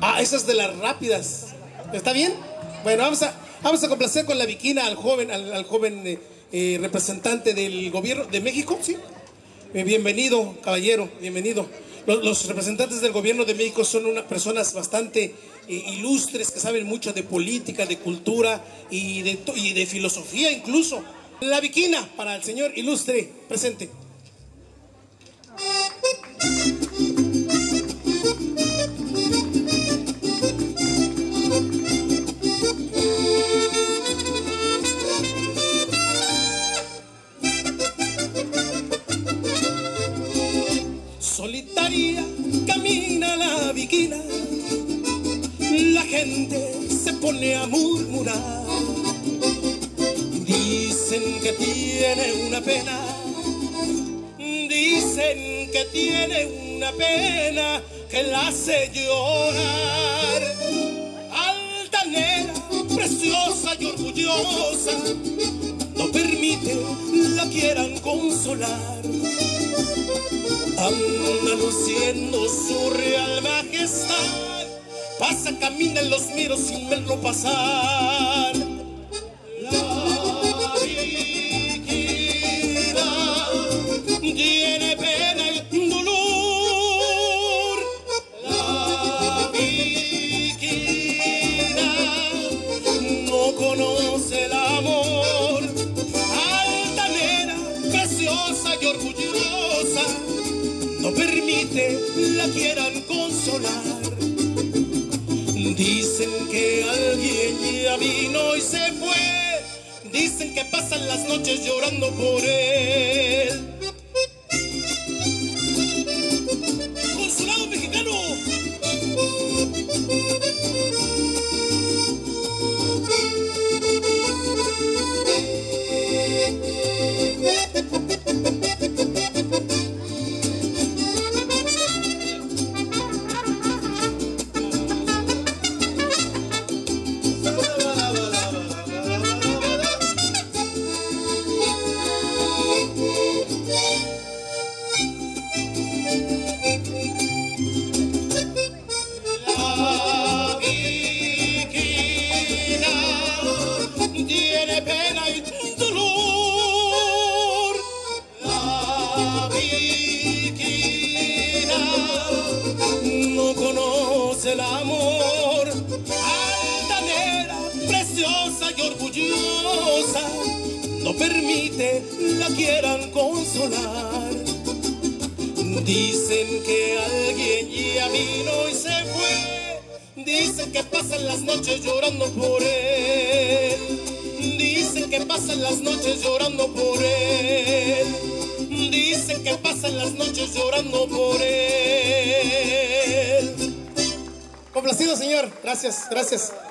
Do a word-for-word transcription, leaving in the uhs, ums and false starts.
Ah, esa es de las rápidas. ¿Está bien? Bueno, vamos a, vamos a complacer con la Viquina al joven, al, al joven eh, eh, representante del gobierno de México, ¿sí? Eh, bienvenido, caballero, bienvenido. Los, los representantes del gobierno de México son unas personas bastante eh, ilustres, que saben mucho de política, de cultura y de, y de filosofía incluso. La Viquina para el señor ilustre presente. Solitaria camina la Viquina, la gente se pone a murmurar. Dicen que tiene una pena, dicen que tiene una pena que la hace llorar. Altanera, preciosa y orgullosa, no permite la quieran consolar. Anda luciendo su real majestad, pasa, camina, los miro sin verlo pasar. La Viquina tiene pena y dolor. La Viquina no conoce el amor. Altanera, preciosa y orgullosa, no permite la quieran consolar. Dicen que alguien ya vino y se fue, dicen que pasan las noches llorando por él. ¡Consulado mexicano! Tiene pena y dolor. La Viquina no conoce el amor. Altanera, preciosa y orgullosa, no permite la quieran consolar. Dicen que alguien ya vino y se fue, dicen que pasan las noches llorando por él. Dicen que pasan las noches llorando por él. Dicen que pasan las noches llorando por él. Complacido, señor. Gracias, gracias.